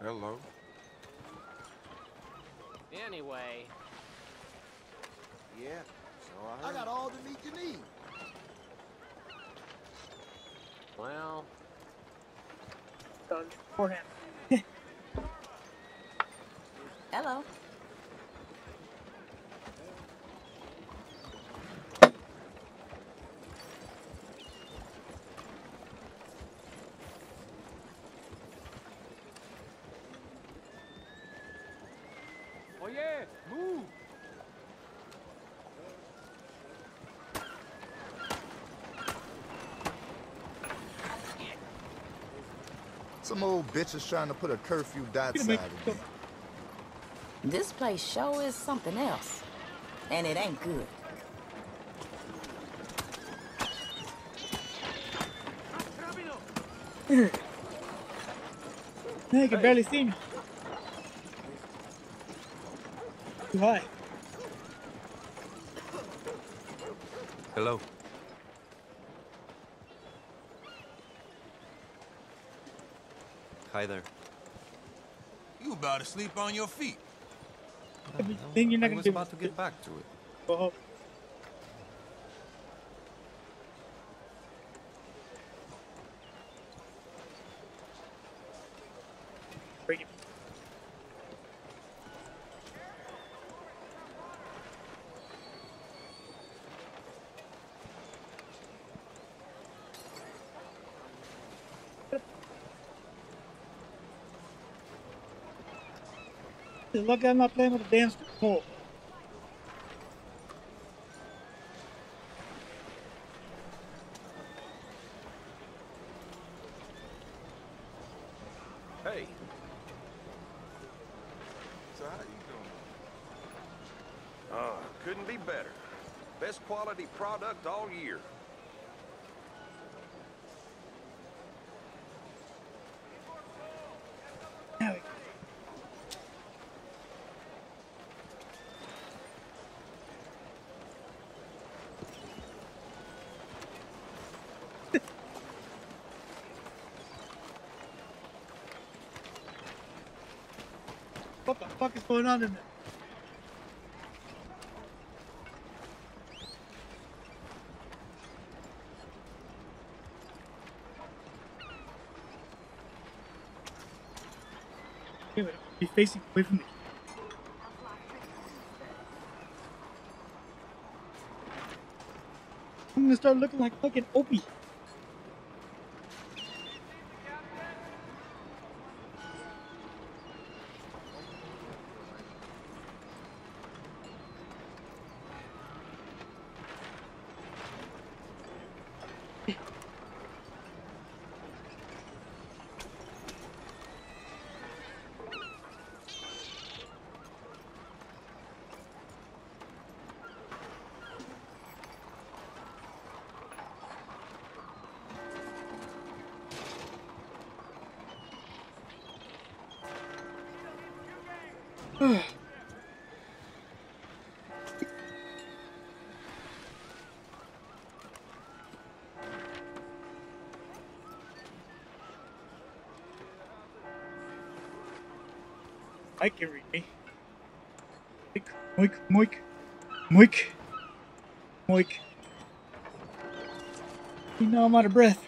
hello. Anyway. Yeah, so I I heard. got all the meat you need. Well. Beforehand. Hello. Oh yeah, move! Some old bitches trying to put a curfew that side of me. This place sure is something else. And it ain't good. You can barely see me. Too high. Hello. Hi there. You about to sleep on your feet. Then you're not I gonna was be about to get back to it. Oh. Bring it. Look, I'm not playing with a damn pole. Hey. So how you doing? Couldn't be better. Best quality product all year. Now we What the fuck is going on in there? Okay, wait, be facing away from me. I'm gonna start looking like fucking Opie. I can read me. Moik, moik, moik, moik. You know I'm out of breath.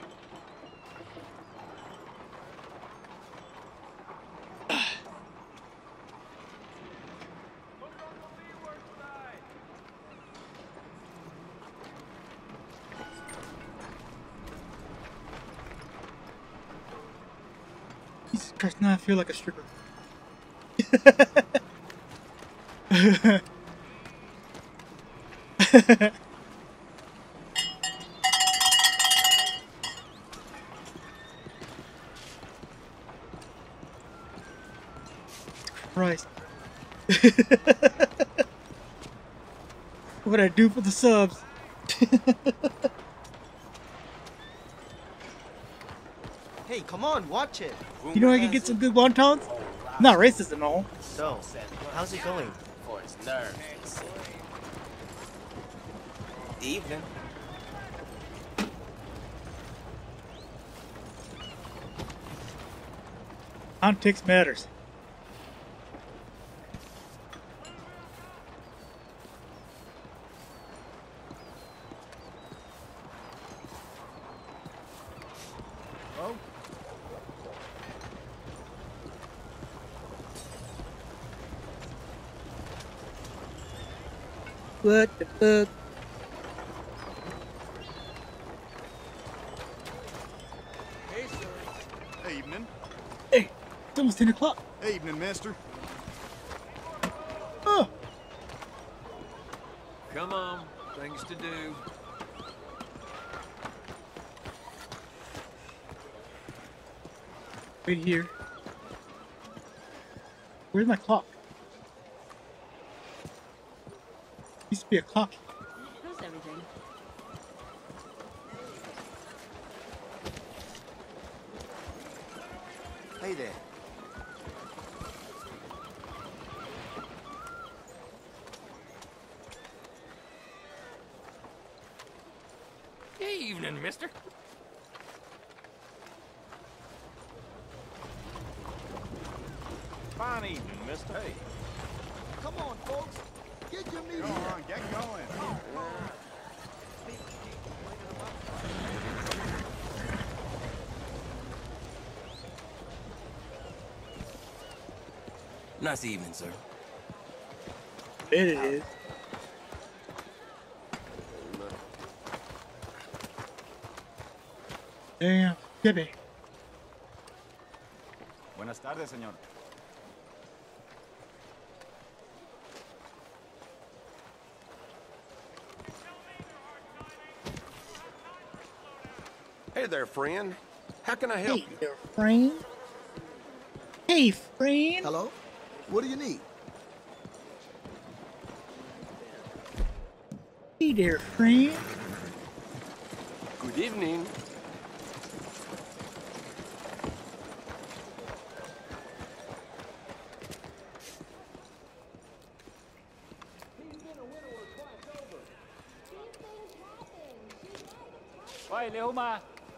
Jesus Christ, now I feel like a stripper. Christ. What I do for the subs. Hey, come on, watch it. You know I can get some good wontons? Not racist and all. So, how's it going? For his nerves, they say. Evening. Context matters. Oh, What the fuck? hey, sir. Evening. Hey, it's almost 10 o'clock. Evening, mister. Oh, Come on. Things to do. right here. Where's my clock? Used to be a clock. How's everything? Hey there. Evening, mister. Fine evening, mister. Hey. Come on, folks. Get your meat on. Get going. Nice evening, sir. Bet it is. Damn, Debbie. Buenas tardes, señor. Hey there, friend. How can I help Hey you? there, friend. Hey, friend. Hello? What do you need? Hey there, friend. Good evening. Quay liễu mà.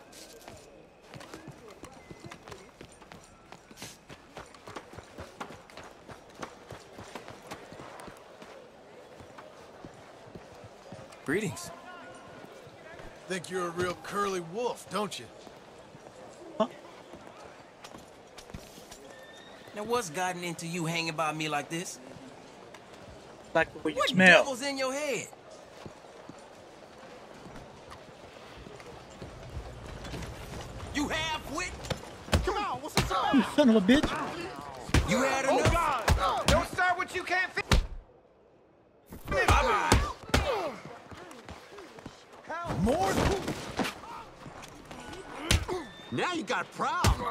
Greetings. Think you're a real curly wolf, don't you? Now, what's gotten into you hanging by me like this? Like the way you What smell. devil's in your head? You half-wit? Come on, what's the time? You son of a bitch. You had enough? God! Don't start what you can't finish. Bye-bye. More? Now you got a problem.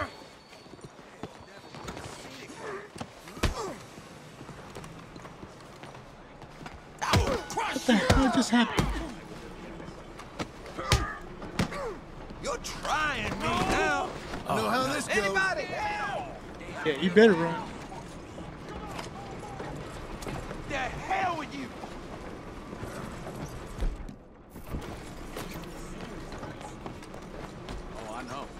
What the hell just happened? You're trying me now. Know how this goes. Anybody help! Yeah, you better run. The hell with you! Oh, I know.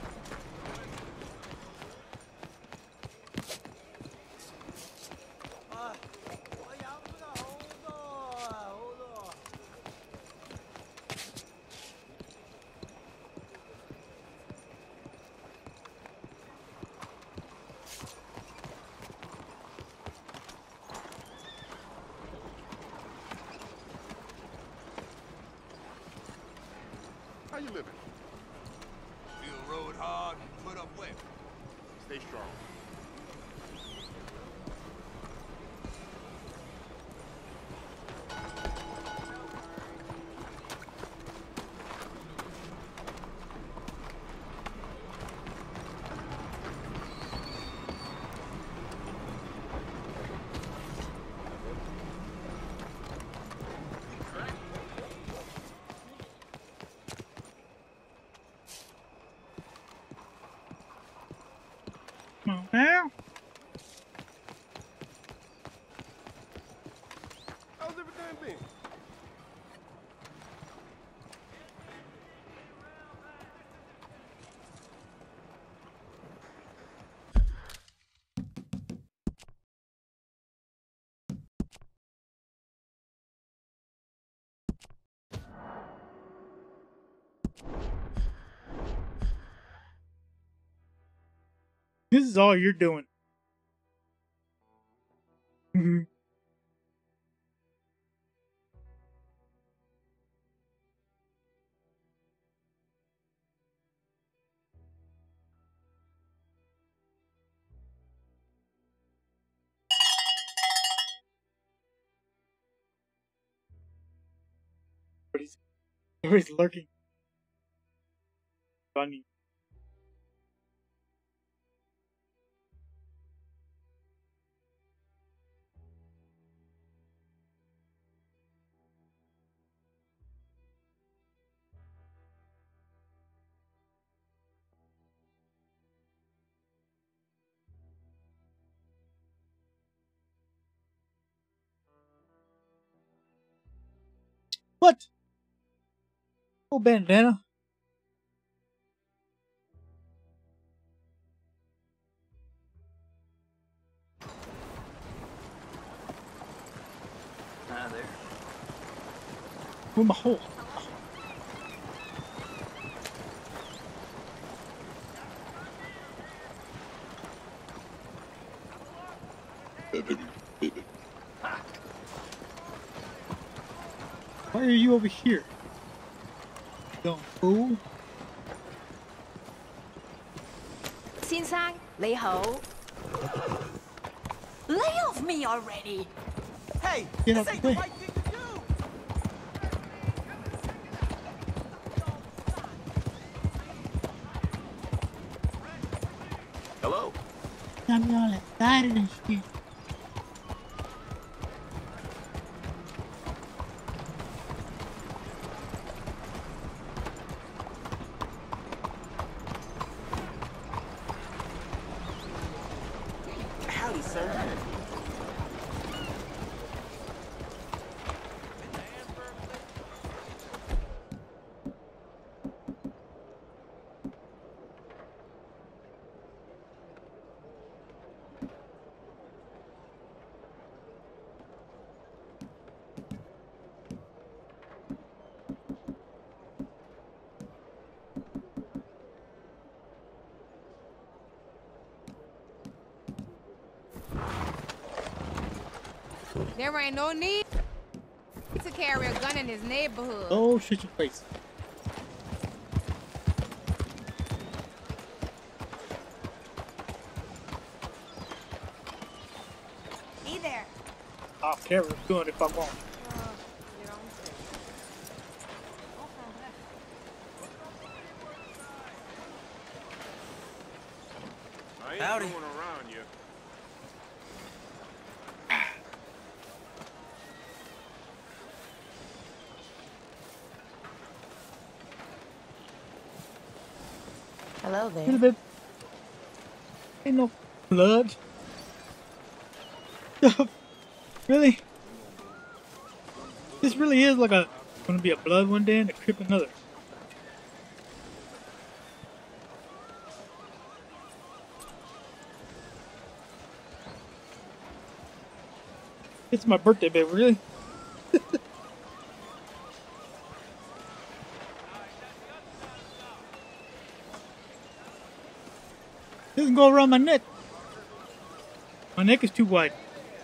How you living? Feel rode hard and put up wet. Stay strong. Come on now. How's everything been? This is all you're doing. Mhm. Everybody's lurking. Funny. What? Oh, bandana. Hi there. Oh, my hole. Why are you over here? Dumb fool. 先生，你好。Lay off me already! Hey, Get this out ain't the the way. right thing to do. Hello. Got me all excited and shit. Howdy, sir. There ain't no need to carry a gun in his neighborhood. Oh, shit your face. Hey there. I'll carry a gun if I want. I ain't Howdy. going around you. Hello A there. little bit. Ain't no blood. Really? This really is like gonna be a blood one day and a crip another. It's my birthday, baby, really? Doesn't go around my neck. My neck is too wide.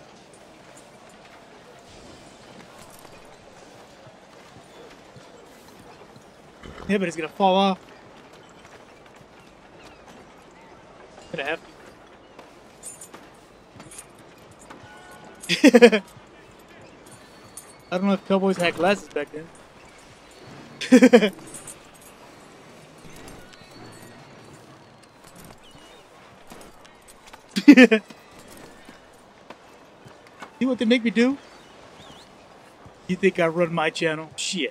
Yeah, but it's gonna fall off. Gonna have to. I don't know if cowboys had glasses back then. See what they make me do? You think I run my channel? Shit.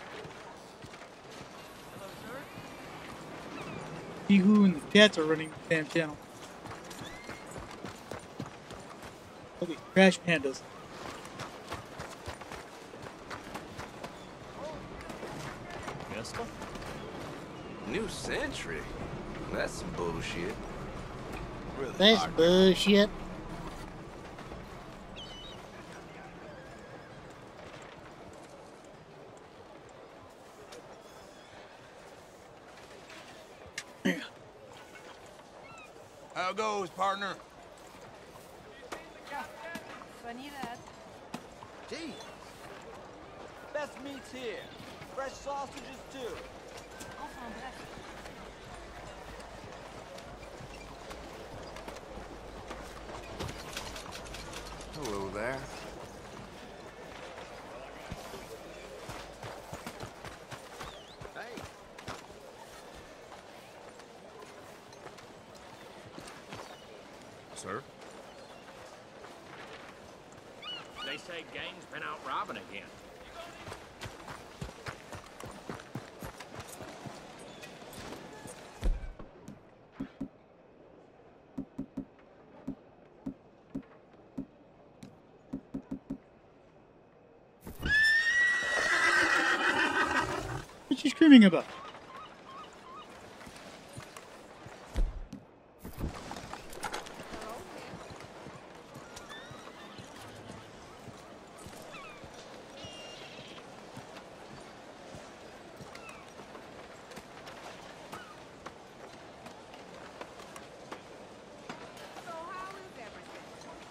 See who and the cats are running the damn channel. Holy crash pandas. New century. That's some bullshit. Really That's hard. bullshit. How goes, partner? Funny that. Gee. Best meats here. Fresh sausages too. Enfin bref. Hello there. Hey, Sir? They say gang's been out robbing again. What's she screaming about? So how is everything?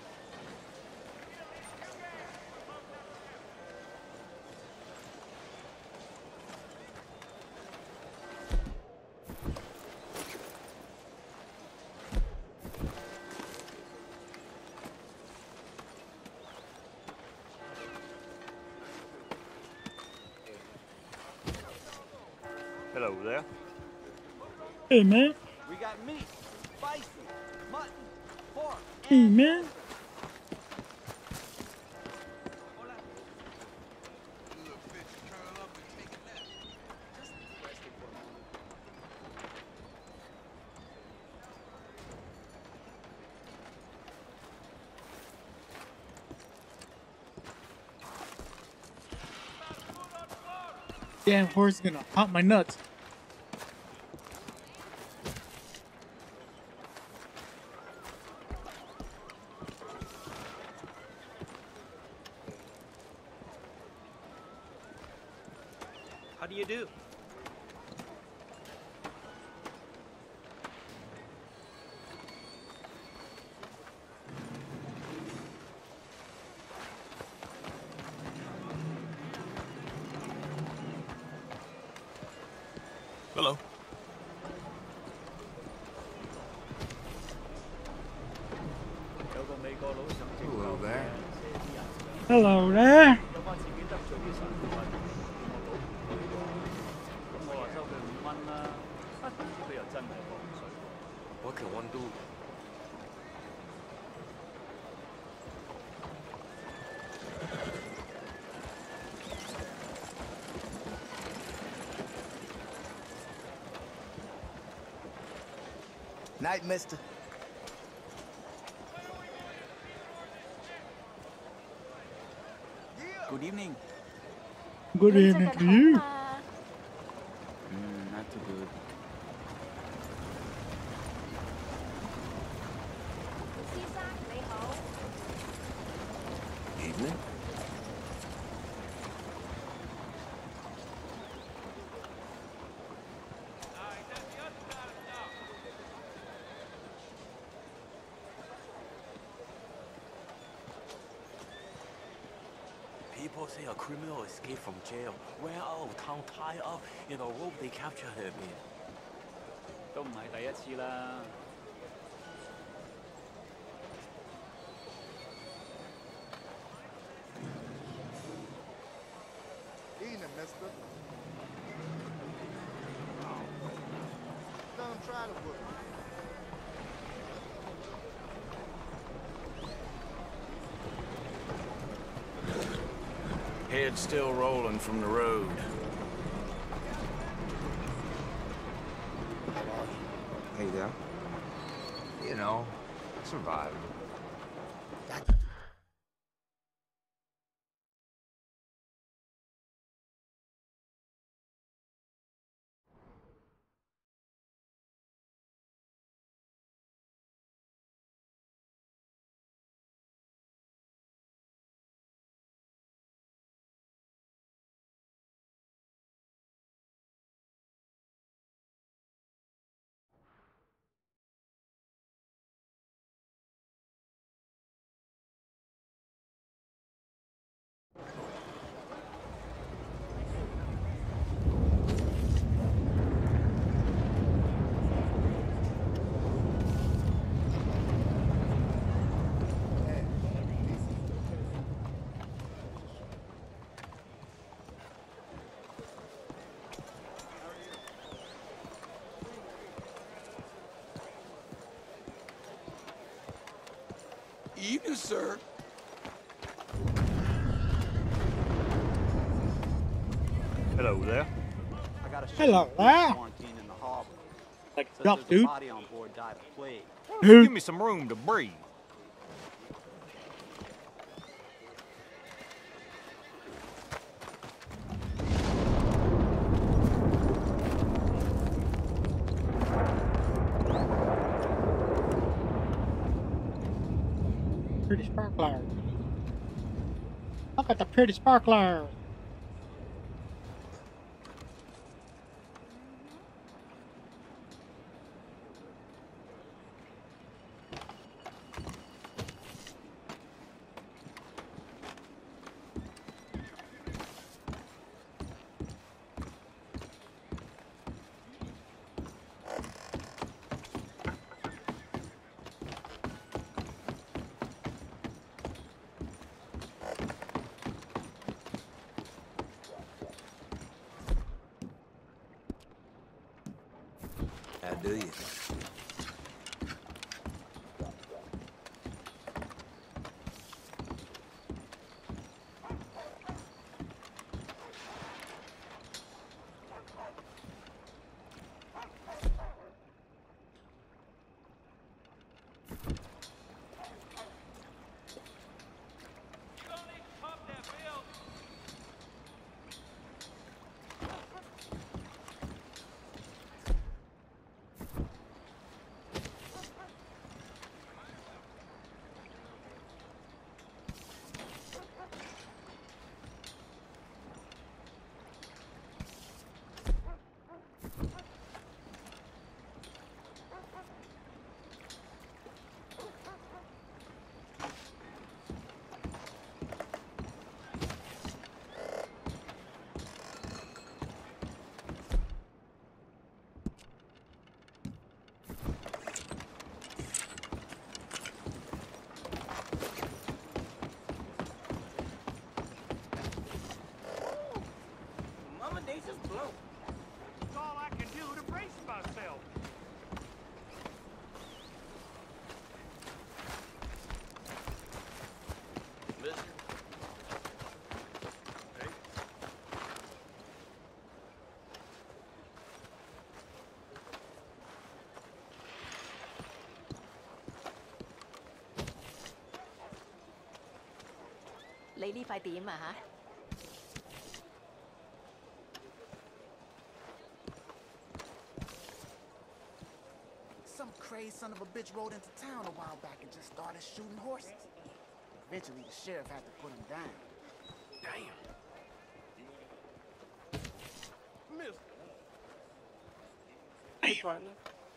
Hello there. Hey man. We got meat, spicy, mutton, pork, Hey man. Little bitch curl up and take a nap. Damn horse is gonna pop my nuts. How do you do? Hello. Hello there. Hello there. What can one do? Night, mister. Good evening. Good evening to you. Not too good. Evening? People say a criminal escaped from jail, ran out of town tied up in a rope they captured him in. 都唔係第一次啦。 Evening, mister. Don't try to work. Head still rolling from the road. Hey there. You know, surviving. evening, sir. Hello there. I got a ship Hello there. quarantined in the harbor. Like, Says stop, there's a dude. body on board died of plague. Give me some room to breathe. Pretty sparkler. Look at the pretty sparkler. How do you? Mama, they just blow. That's all I can do to brace myself. Mister? Hey? Lấy đi phải tím mà hả? Some crazy son of a bitch rode into town a while back and just started shooting horses. Eventually, the sheriff had to put him down. Damn. Mister. Hey, partner.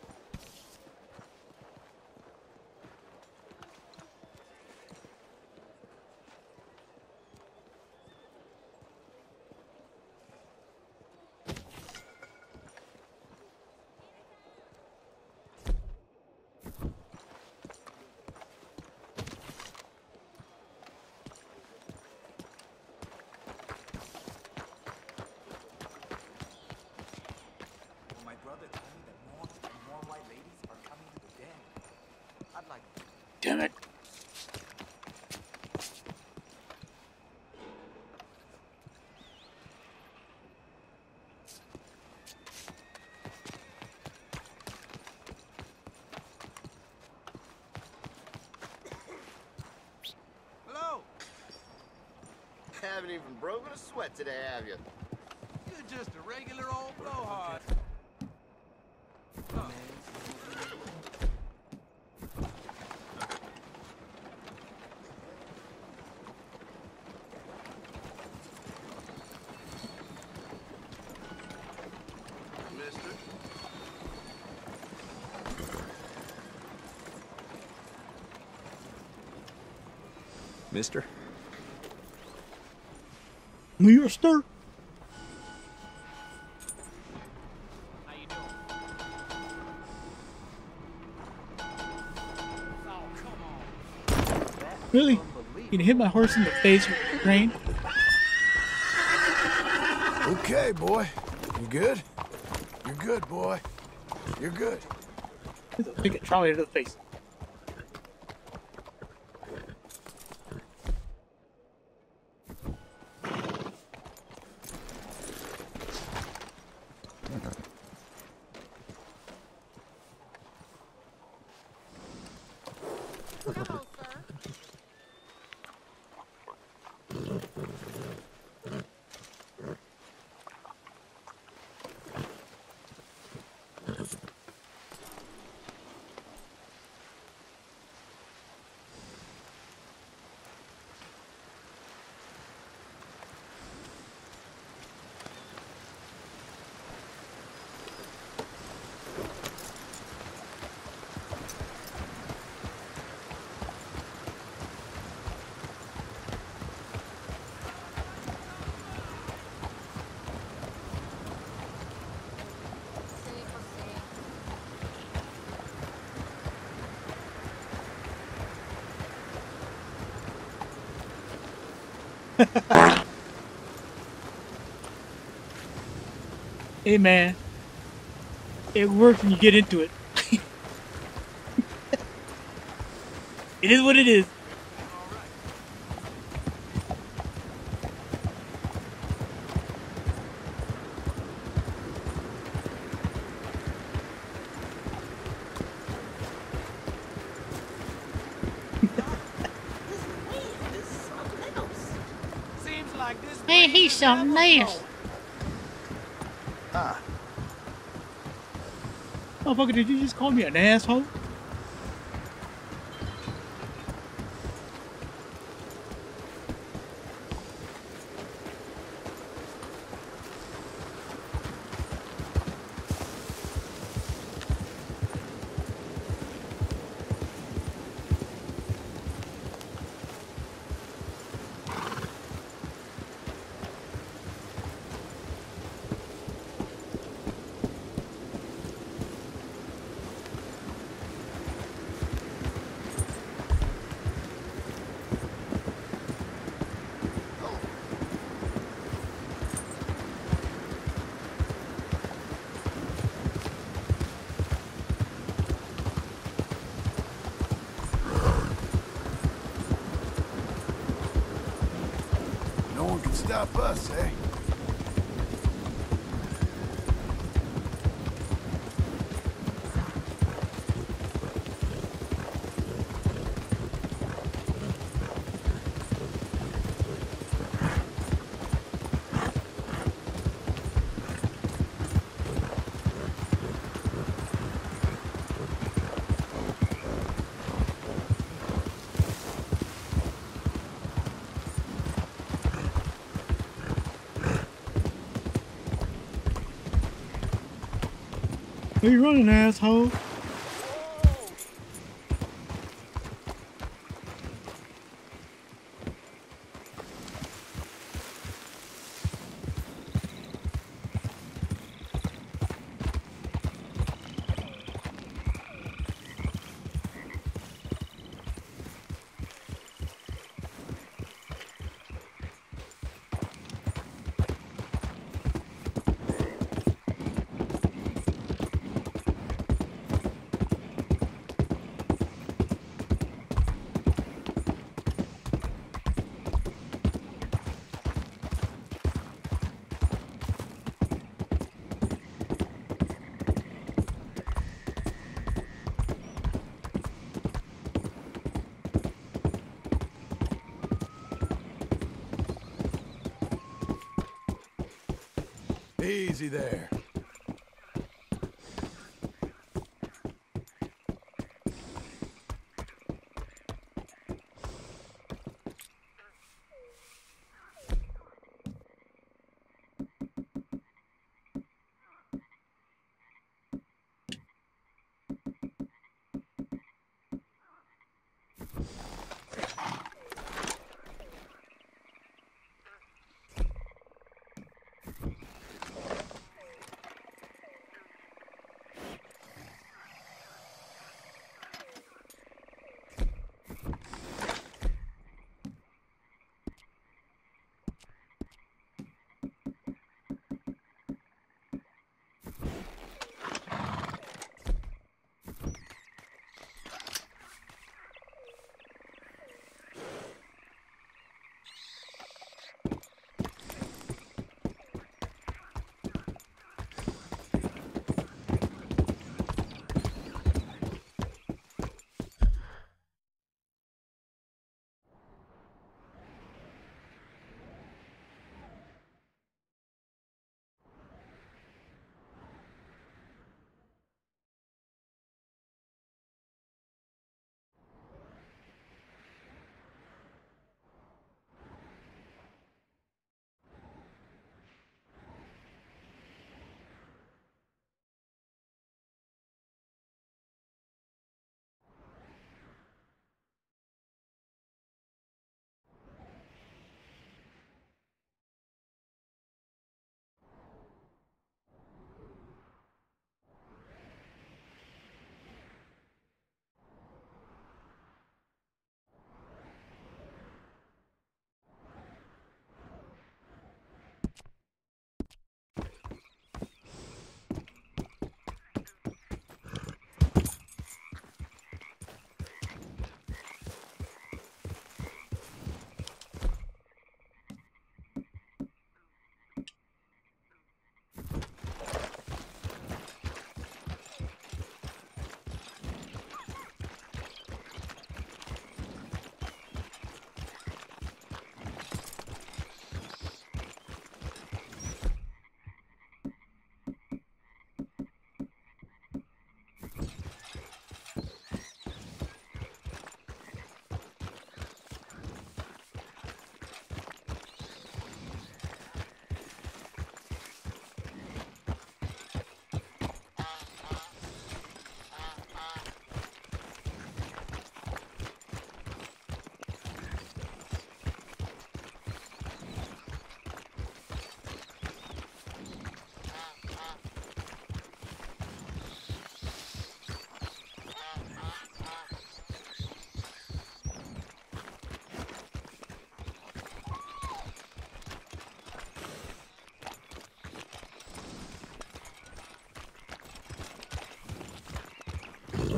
Well, my brother told me that more and more white ladies are coming to the den. I'd like Damn it. Hello. Haven't even broken a sweat today, have you? You're just a regular old blowhard. Mister? Mister? Mister? How you doing? Oh, come on. Really? You can hit my horse in the face with a crane? Okay, boy. You good? You're good, boy. You're good. Take a trolley to the face. Hey man, it works when you get into it. It is what it is. Hey, he's something else. Motherfucker, did you just call me an asshole? No one can stop us, eh? Where you running, asshole? Easy there.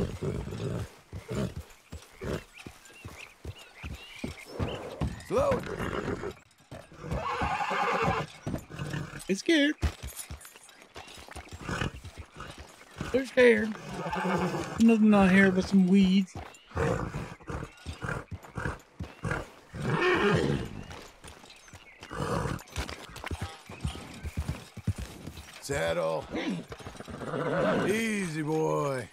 Slow. It's scared. They're scared. Nothing out here but some weeds. Saddle. Easy, boy.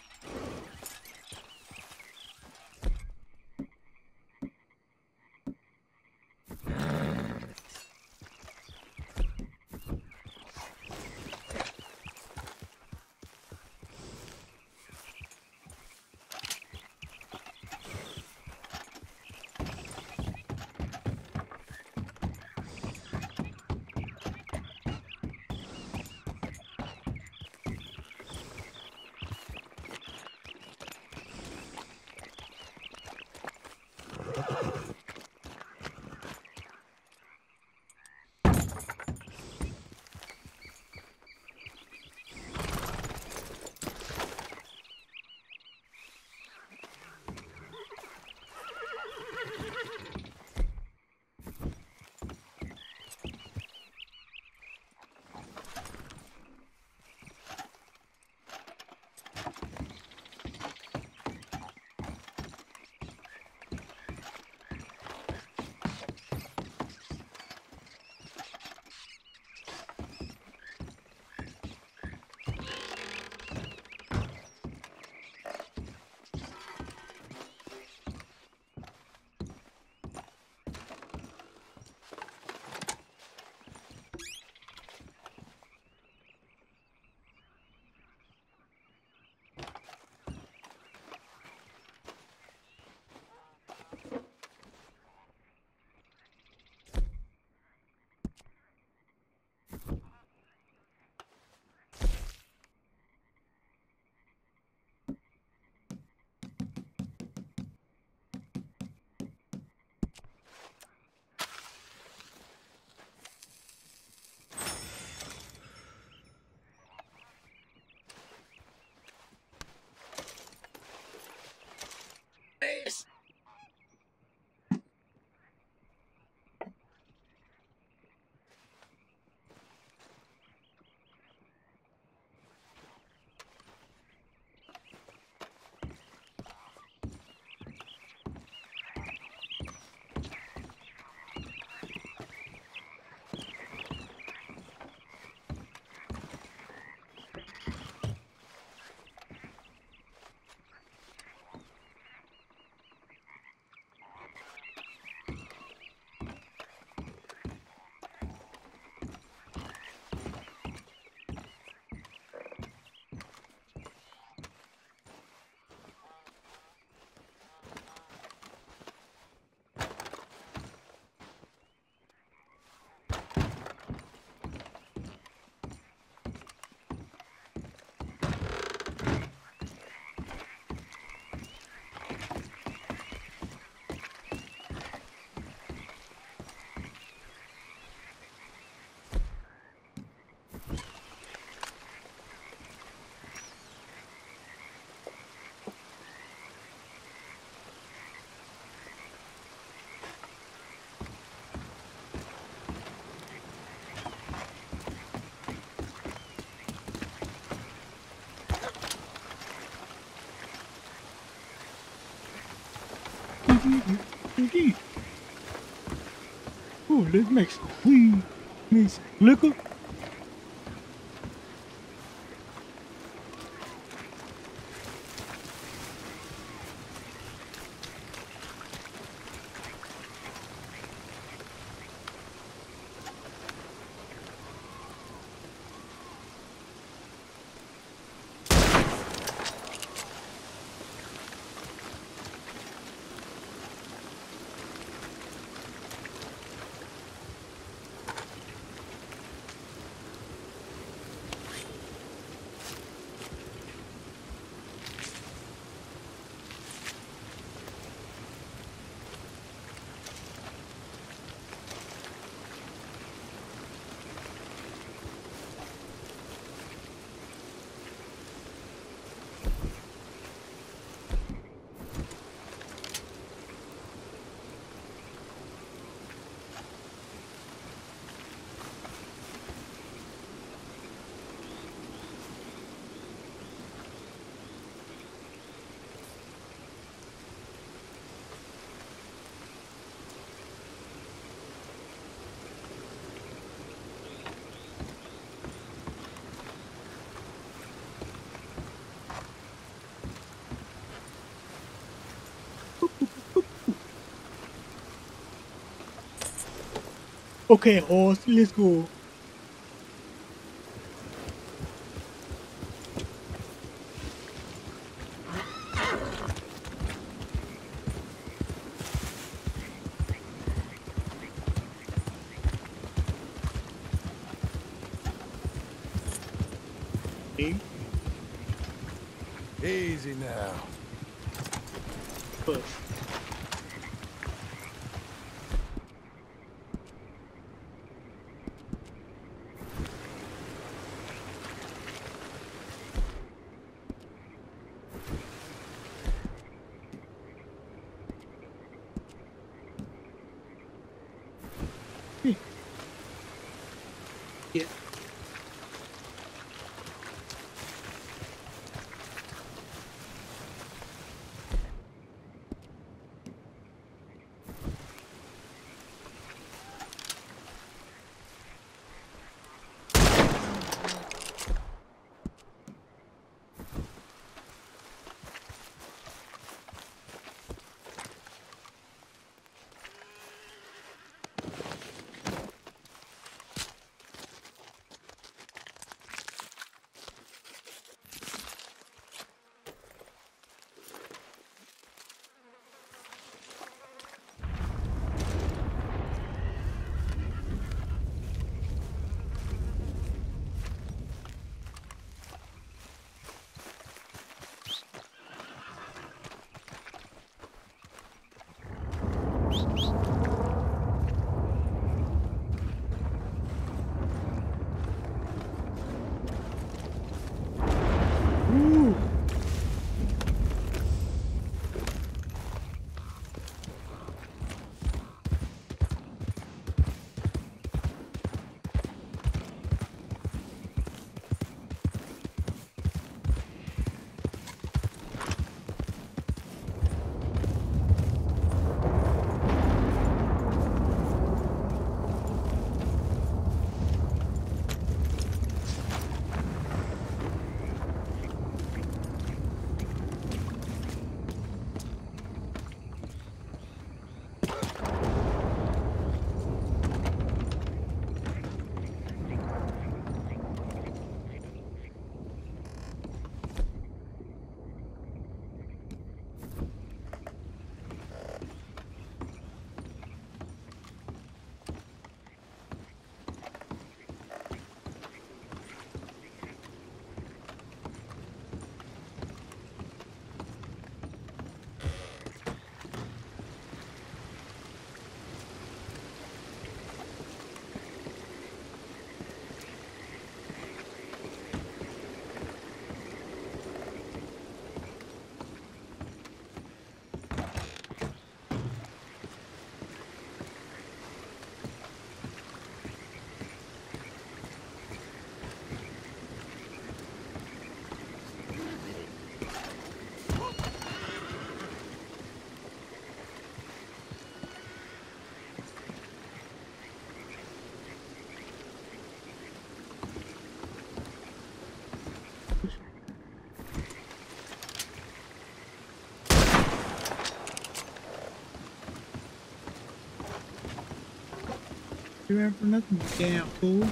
Ooh, let's make some weed. Make some liquor. Okay, horse, let's go. Easy now. Push. Yeah. You ran for nothing, you damn fool.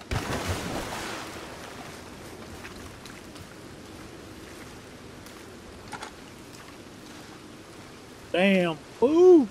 Damn fool.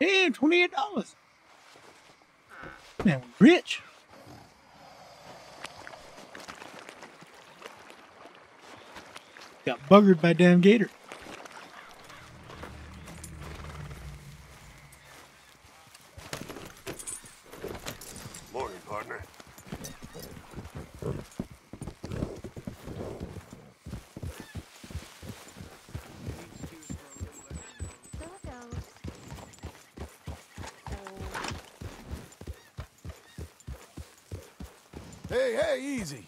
Damn, $28. Man, rich. Got buggered by damn gator. Morning, partner. Hey, hey, easy.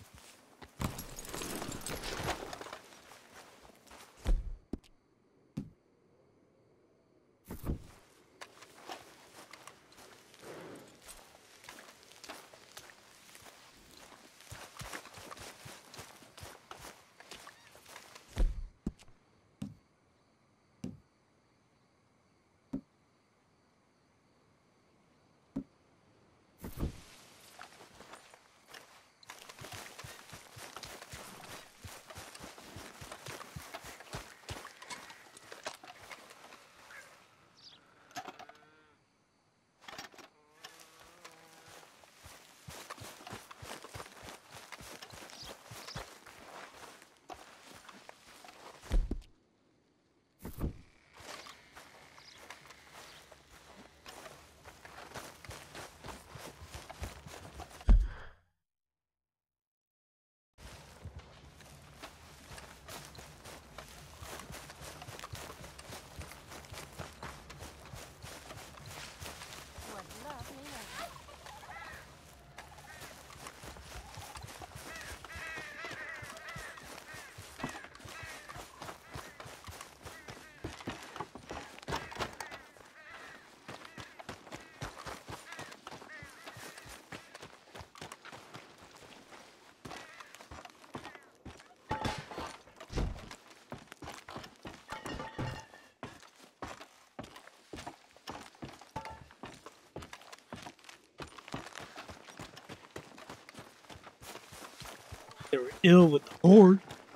They were ill with the horde.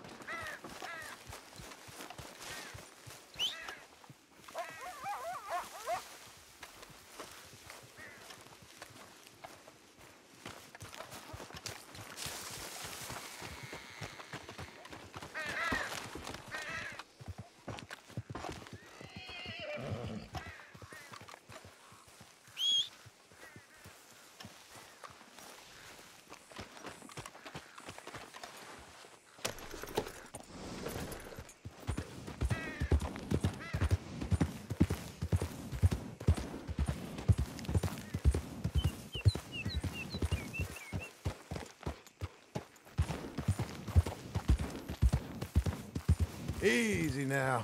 Easy now.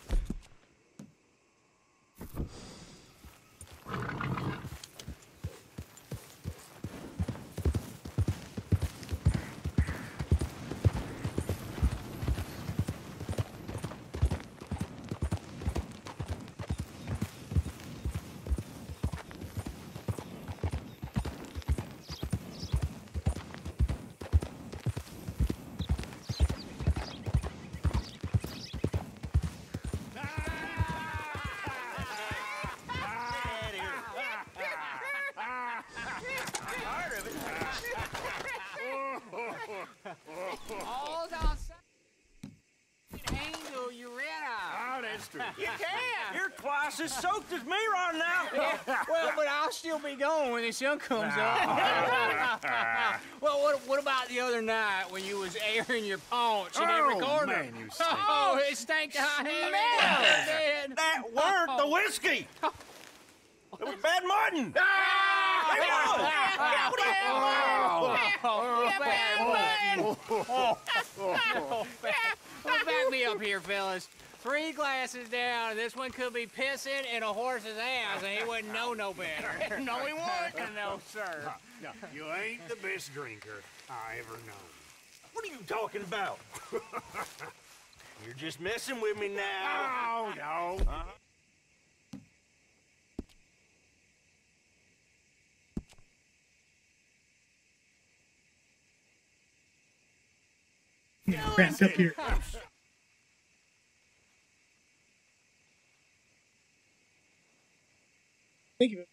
All down Angel, you ran out. Oh, that's true. You can. You're twice as soaked as me right now. Yeah, well, but I'll still be going when the sun comes up. Well, what about the other night when you was airing your paunch in every corner? Man, you stink. Oh, it stank to high heaven. That weren't the whiskey. It was bad Martin. Back me up here, fellas. 3 glasses down, and this one could be pissing in a horse's ass, and he wouldn't know no better. No, he wouldn't. No, sir. No, you ain't the best drinker I ever known. What are you talking about? You're just messing with me now. No. Cramped up here. Thank you.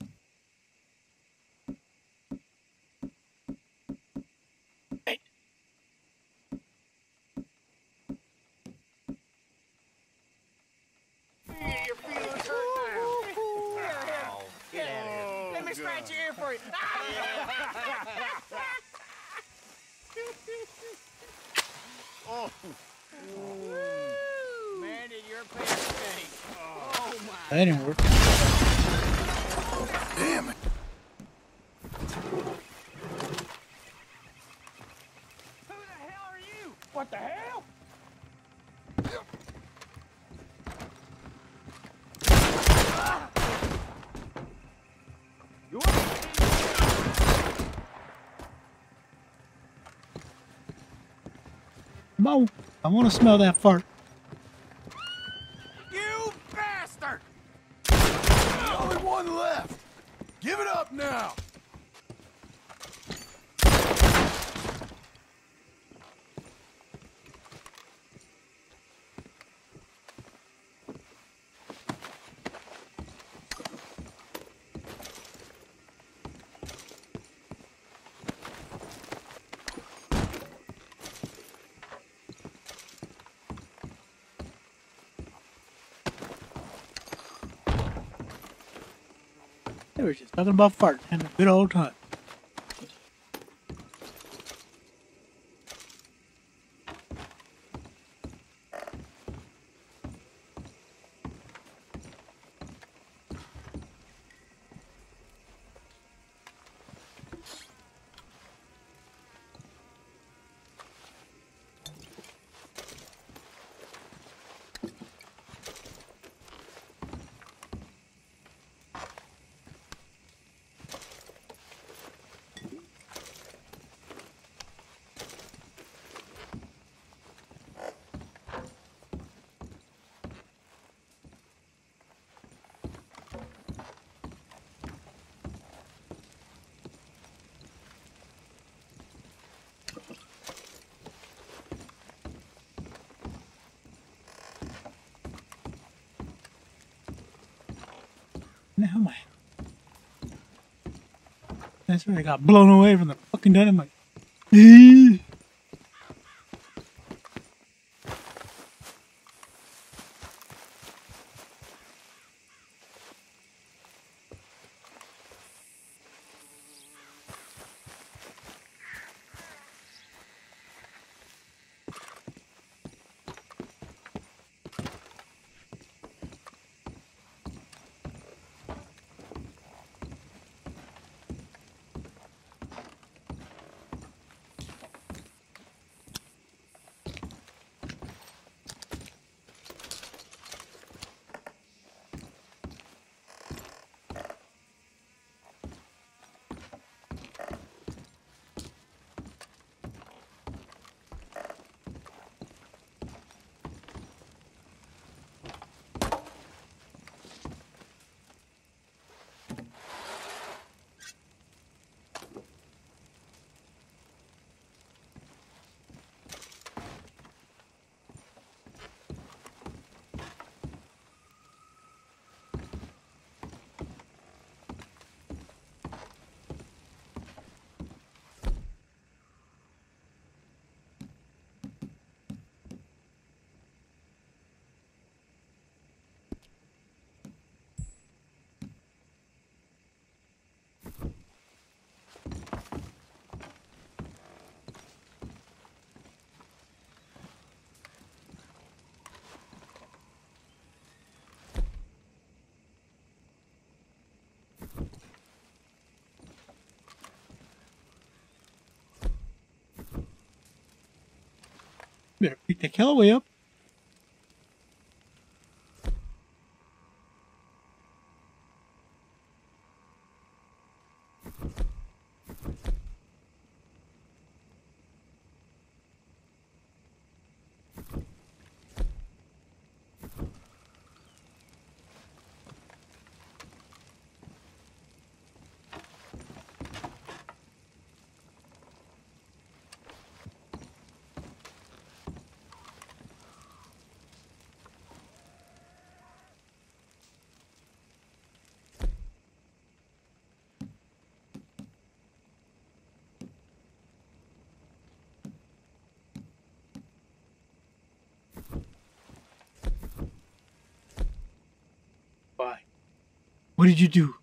Hey. Your feelings hurt now. Get out of here. Let me scratch your ear for you. Oh. Man, did your pants stink. Oh, my. That didn't work. Damn it. Who the hell are you? What the hell? Mo, I want to smell that fart. You bastard! The only one left. Give it up now. They were just talking about farting, having a good old time. Now my that's where I got blown away from the fucking dynamite. Better pick the Callaway up. What did you do?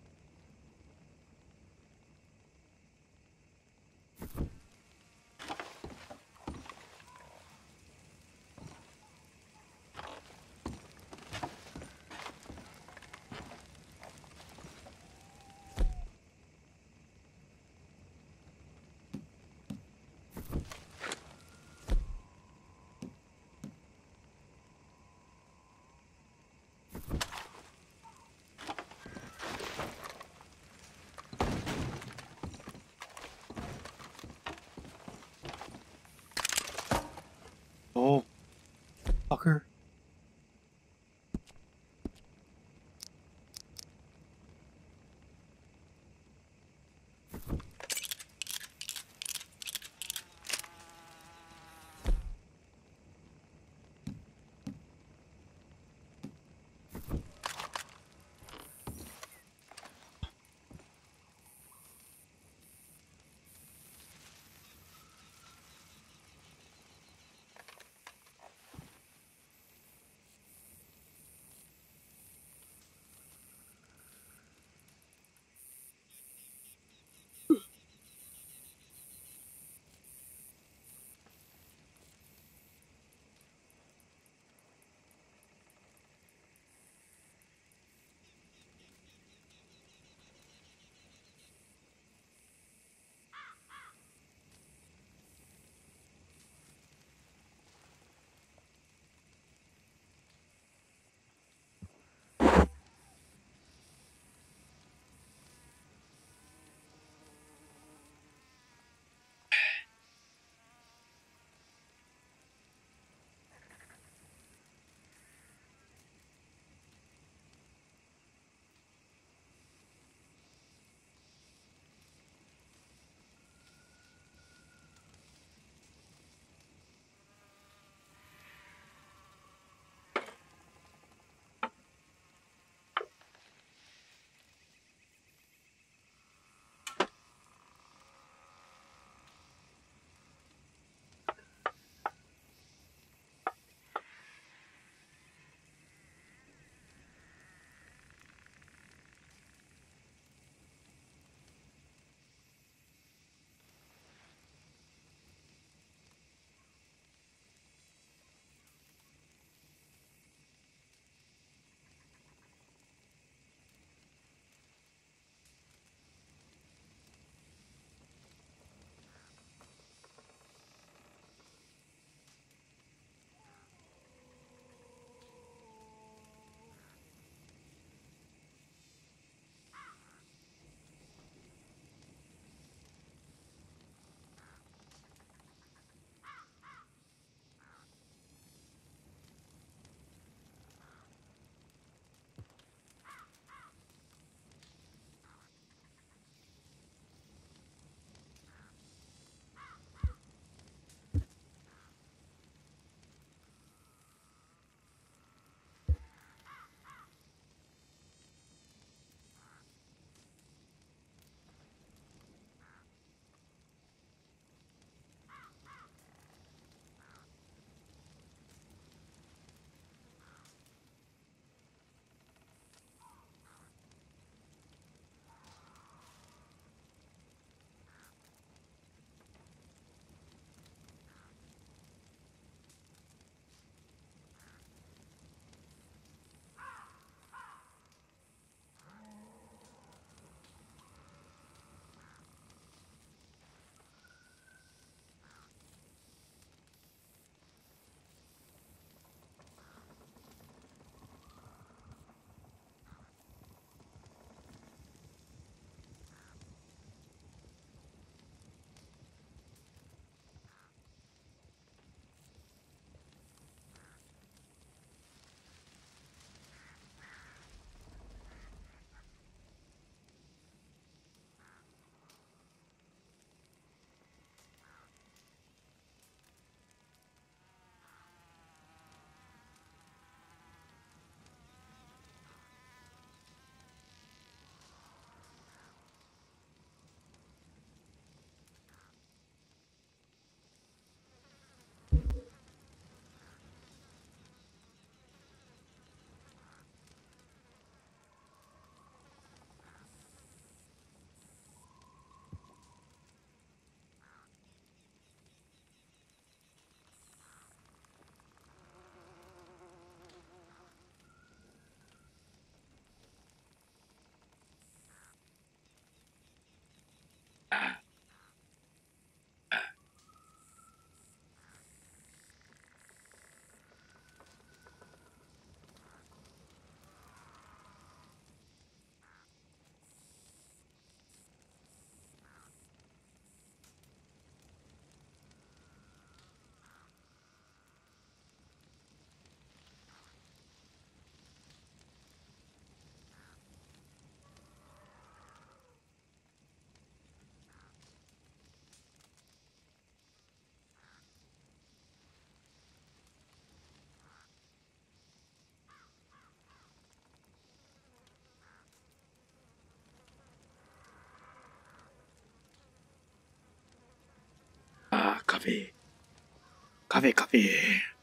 Coffee. Coffee, coffee.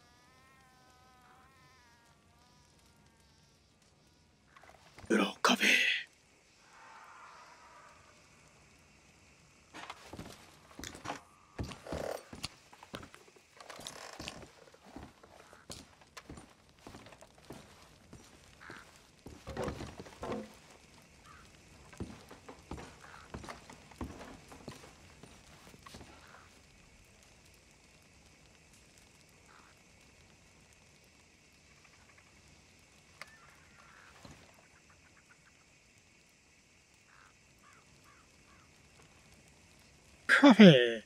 Good old coffee. Coffee.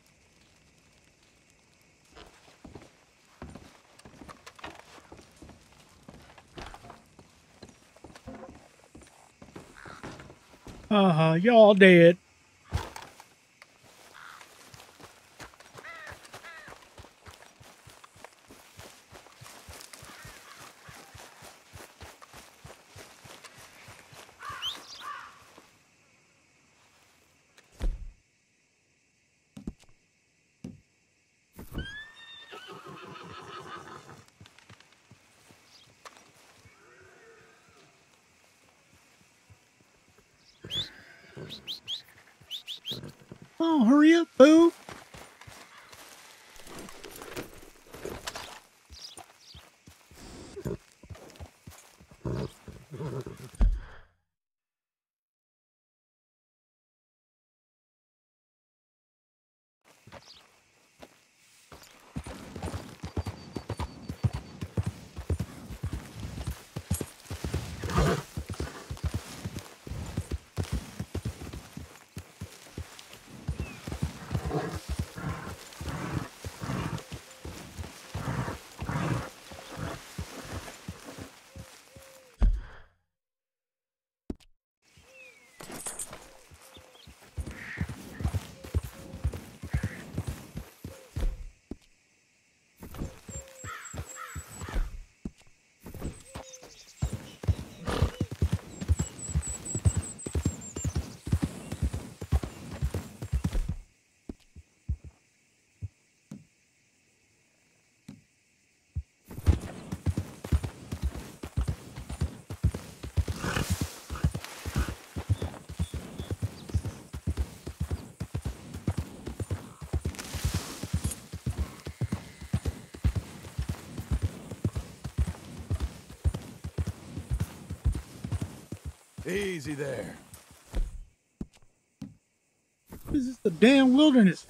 Y'all dead. Oh, hurry up, boo. Easy there. This is the damn wilderness.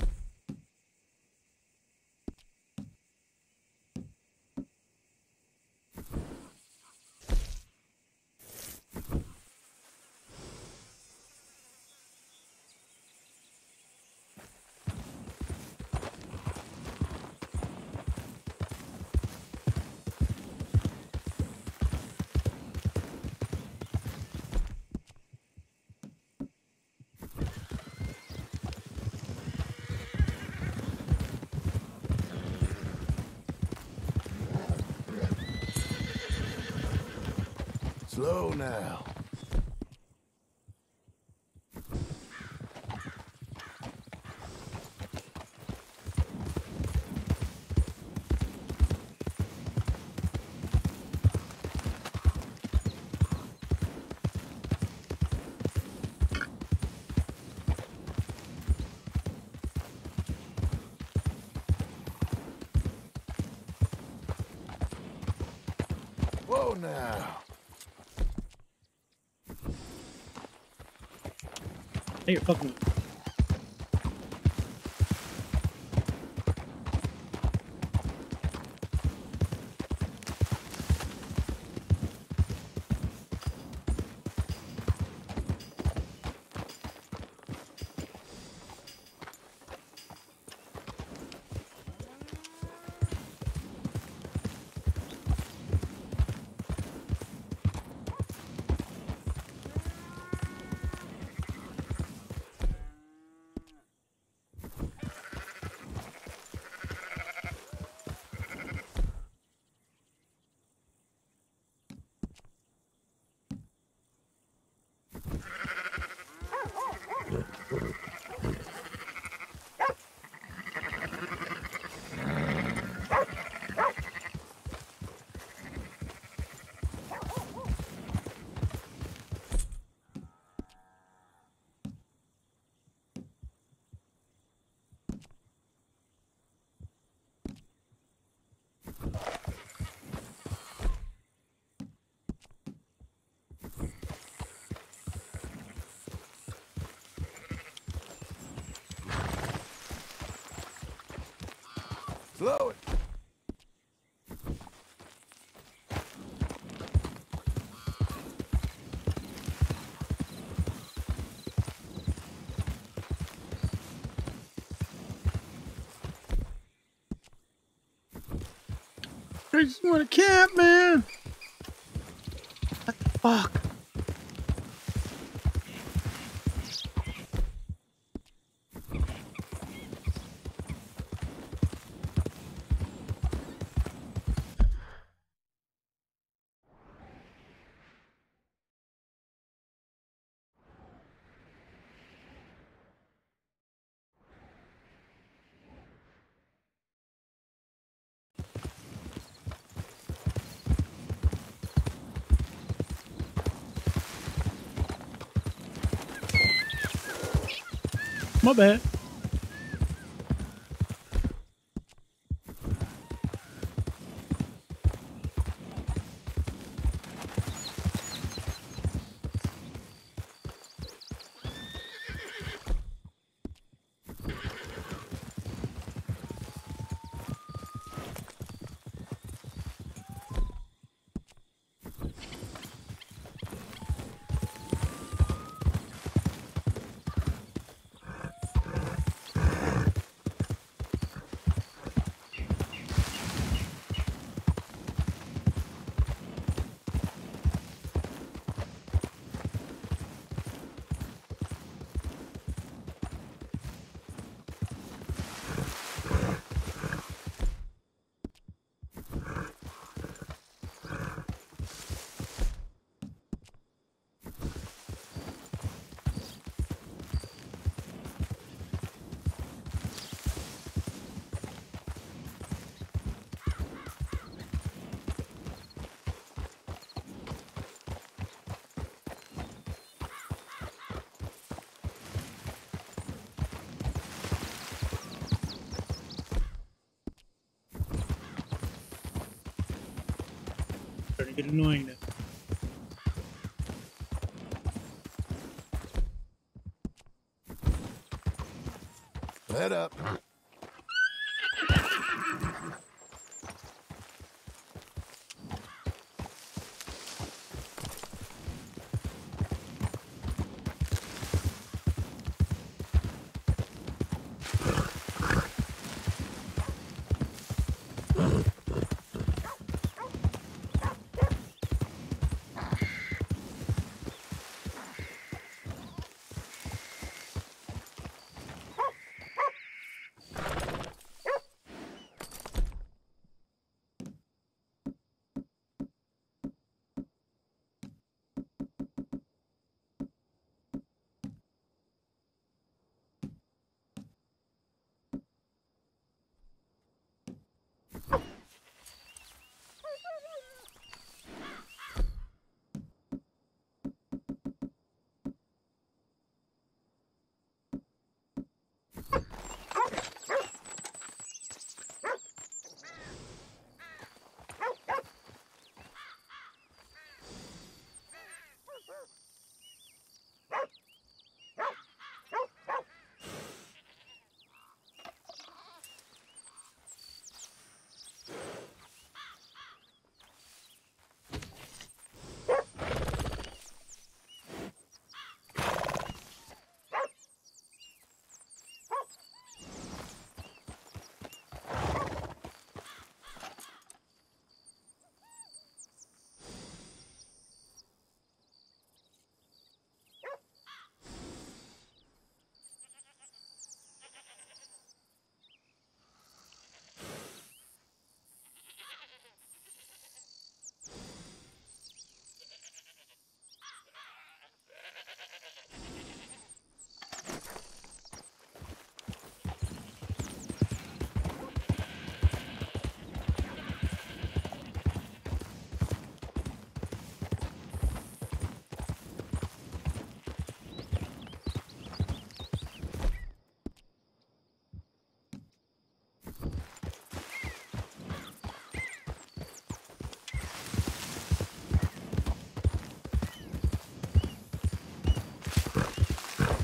Slow now. Whoa now. Hey, you're fucking. Slow it. I just want to camp, man. What the fuck? My bad. Starting to get annoying now. Head up.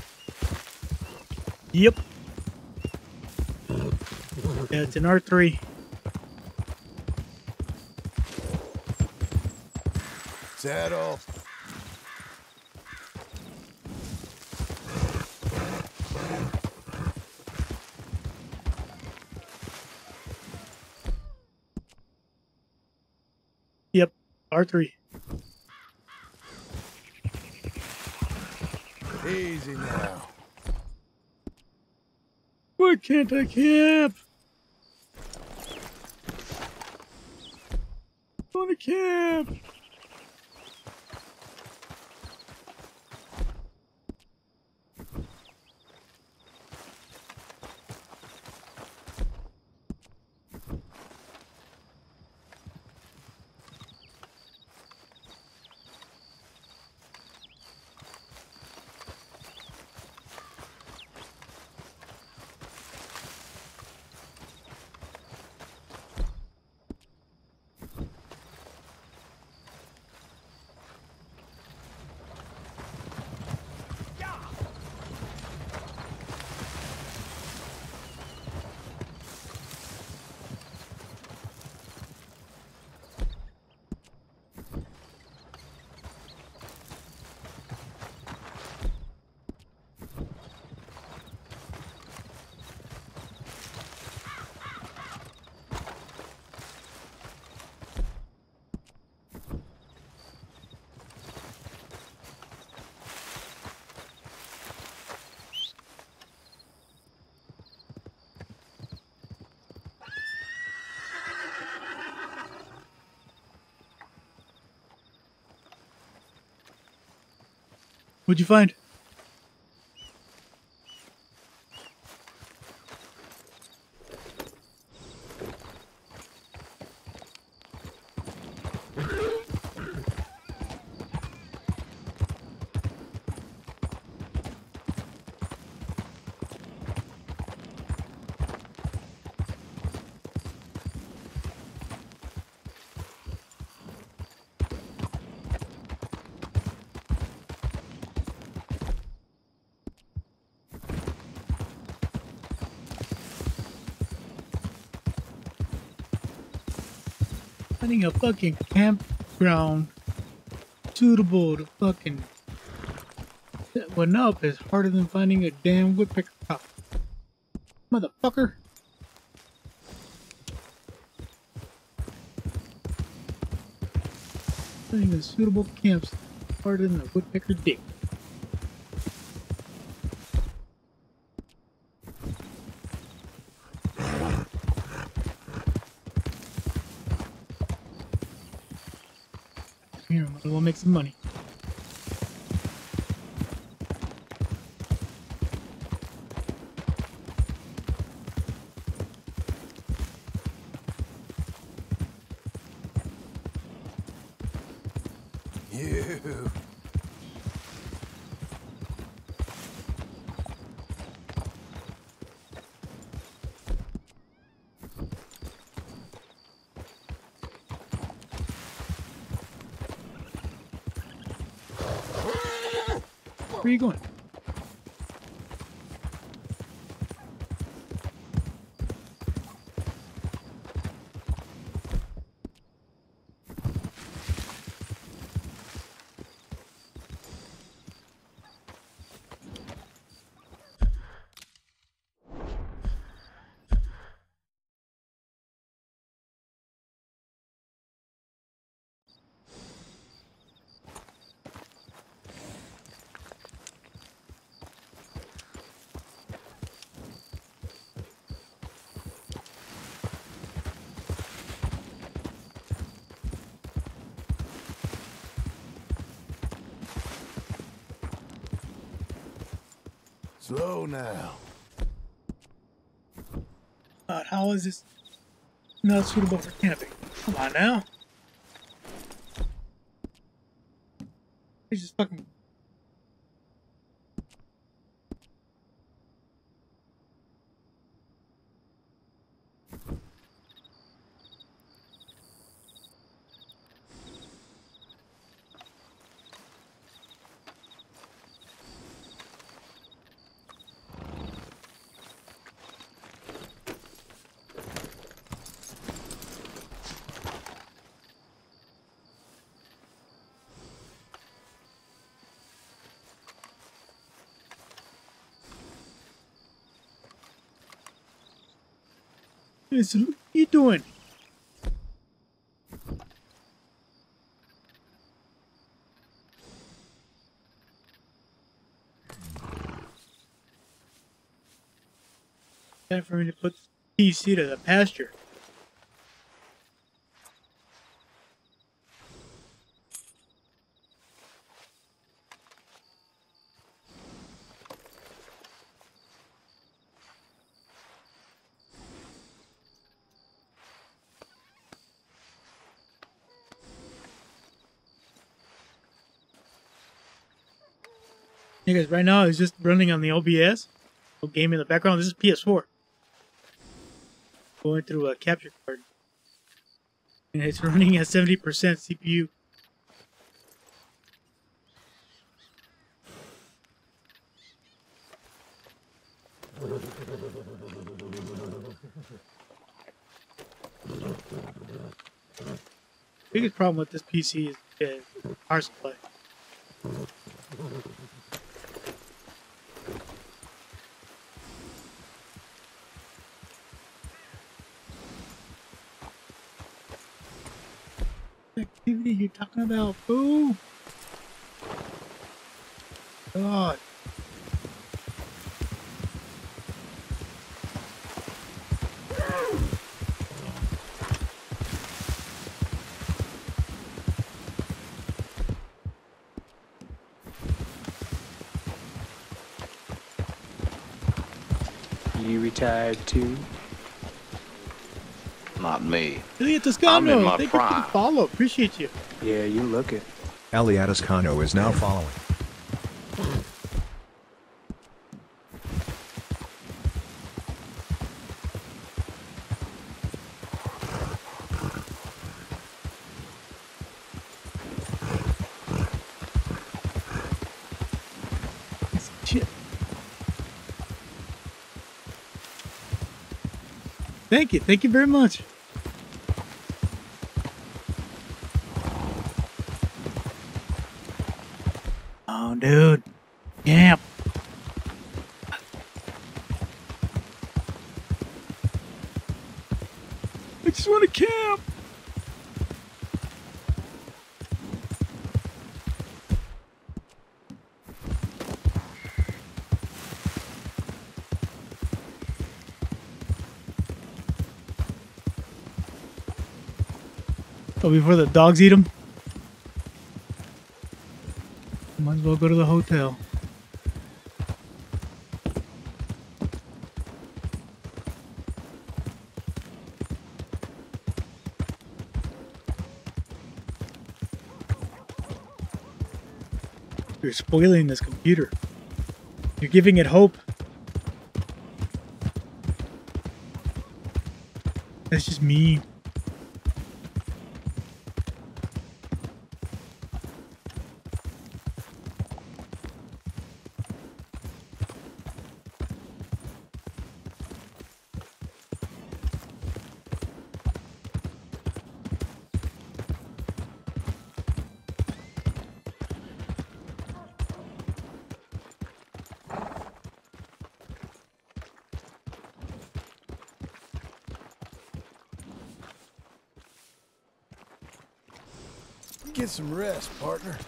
Yep. Yeah, it's an R3. Settle. Yep, R3. Easy now. Why can't I camp? I want to camp. What'd you find? Finding a fucking campground suitable to fucking set one up is harder than finding a damn woodpecker top. Motherfucker. Finding a suitable camp is harder than a woodpecker dick. Here, might as well make some money. You. Where are you going? Slow now. God, how is this not suitable for camping? Come on now. It's just fucking... What are you doing? Time for me to put PC to the pasture. Hey guys, right now it's just running on the OBS. No game in the background. This is PS4. Going through a capture card. And it's running at 70% CPU. Biggest problem with this PC is power supply. Activity you're talking about, boo? God. You retired too? Not me. Ilya Toscano, I'm in my thank you for the prime. follow. Appreciate you. Yeah, you look it. Ellie Toscano is now following. Shit. Thank you. Thank you very much. Oh, dude. Camp. I just want to camp. Oh, before the dogs eat them? Might as well go to the hotel. You're spoiling this computer. You're giving it hope. That's just mean. Get some rest, partner.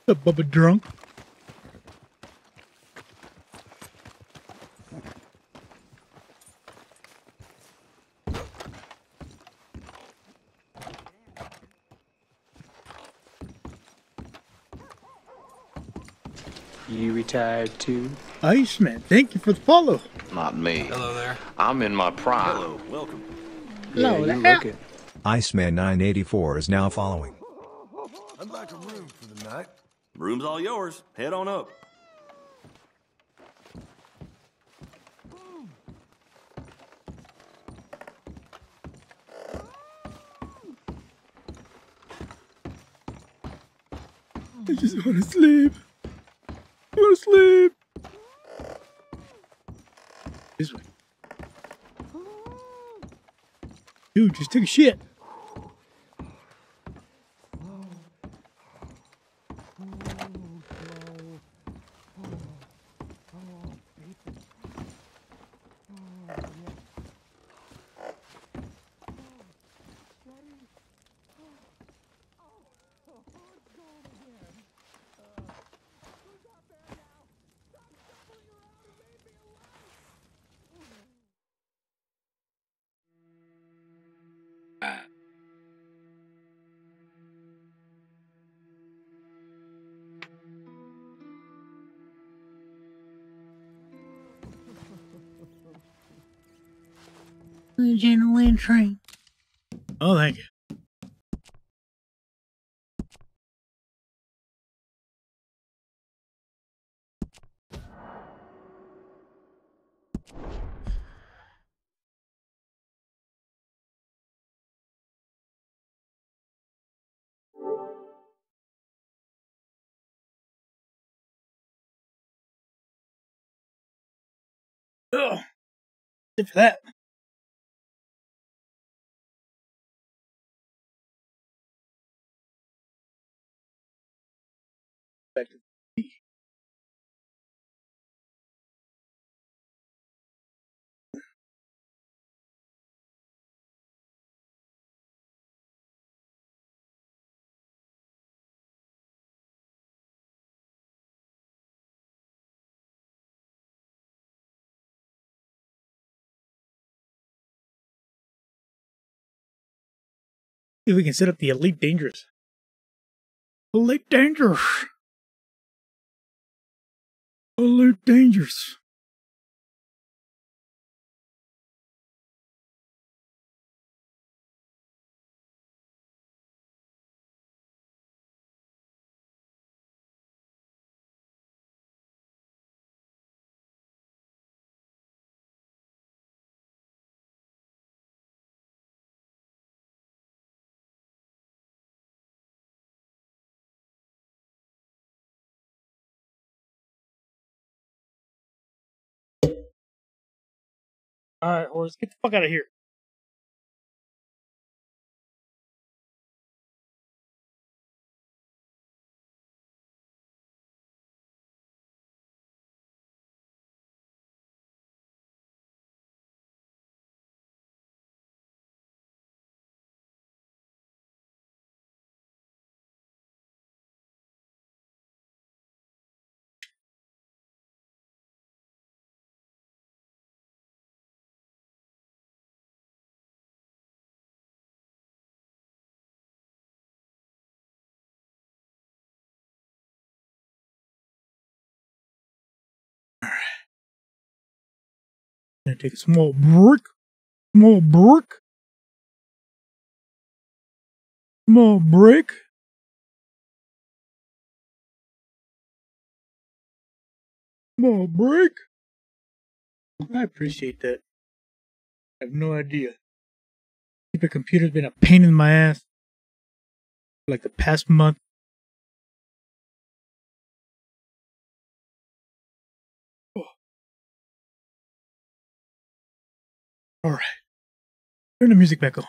The Bubba drunk. You retired too? Iceman, thank you for the follow. Not me. Hello there. I'm in my prime. Hello, welcome. Hello, yeah, you there. look it. Iceman 984 is now following. I'd like a room for the night. Room's all yours. Head on up. I just want to sleep. I want to sleep. This way. Dude, just took a shit. Legend train. Oh, thank you. Oh, good for that. Back to the sea. See if we can set up the Elite Dangerous. Elite Dangerous. Elite Dangerous. Alright, Horace, get the fuck out of here. Gonna take a small break. Small break. Small break. Small break. I appreciate that. I have no idea. Stupid computer's been a pain in my ass for like the past month. Oh. Alright. Turn the music back on.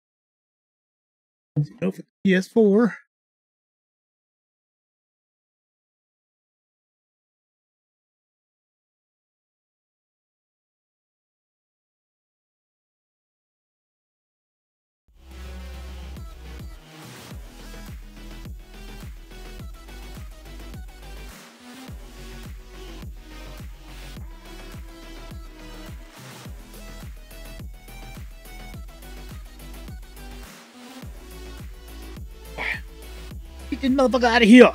Go for the PS4. this motherfucker out of here.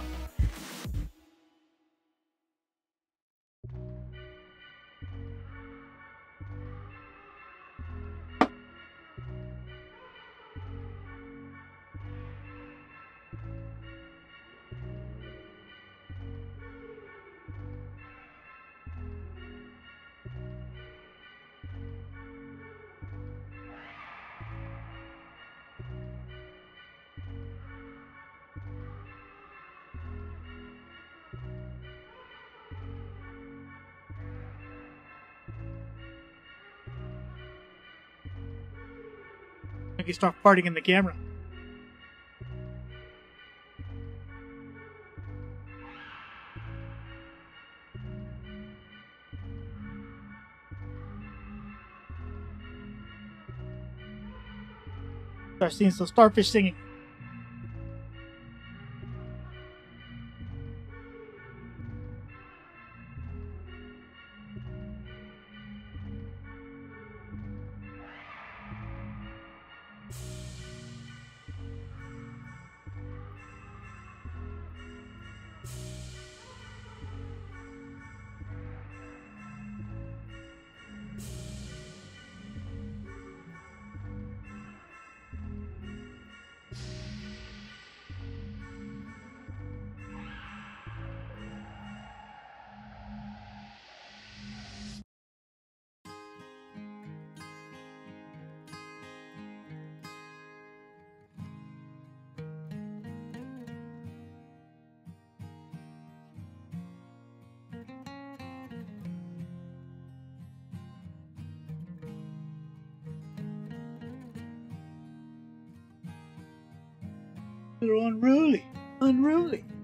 Like he start farting in the camera. Start seeing some starfish singing. They're unruly. Unruly.